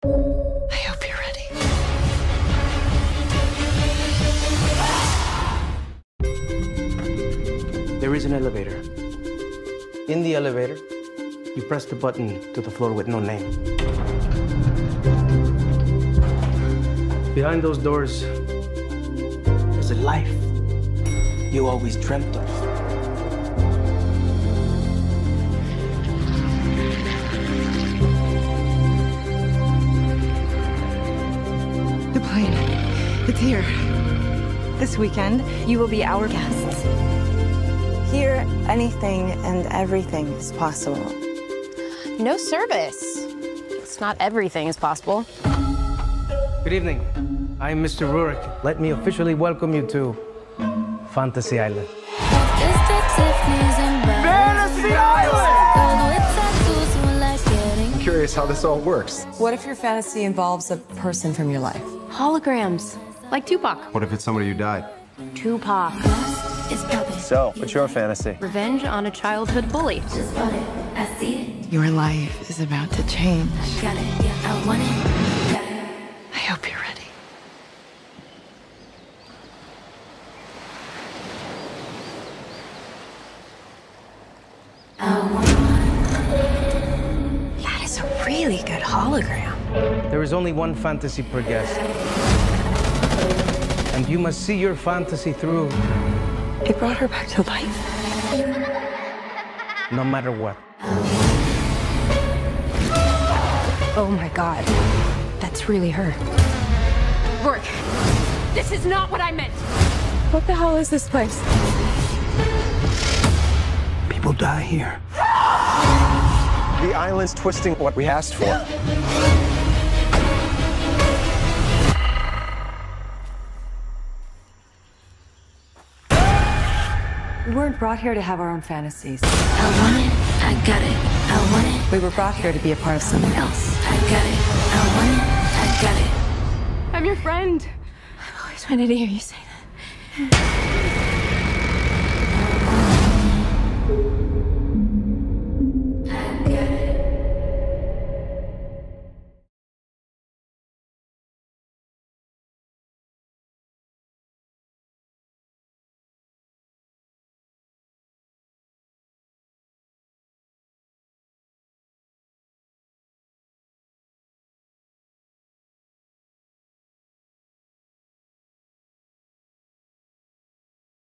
I hope you're ready. There is an elevator. In the elevator, you press the button to the floor with no name. Behind those doors, there's a life you always dreamt of. The plane. It's here. This weekend, you will be our guests. Here, anything and everything is possible. No service. It's not everything is possible. Good evening. I'm Mr. Rurik. Let me officially welcome you to Fantasy Island. Fantasy Island! I'm curious how this all works. What if your fantasy involves a person from your life? Holograms, like Tupac. What if it's somebody who died? Tupac. So, what's your fantasy? Revenge on a childhood bully. Your life is about to change. I hope you're ready. That is a really good hologram. There is only one fantasy per guest. And you must see your fantasy through, It brought her back to life. no matter what. Oh my God. That's really her. Rourke, this is not what I meant. What the hell is this place? People die here. The island's twisting what we asked for. We weren't brought here to have our own fantasies. I want it, I got it. I want it, We were brought here to be a part of something else. I got it. I want it, I got it. I'm your friend. I always wanted to hear you say that.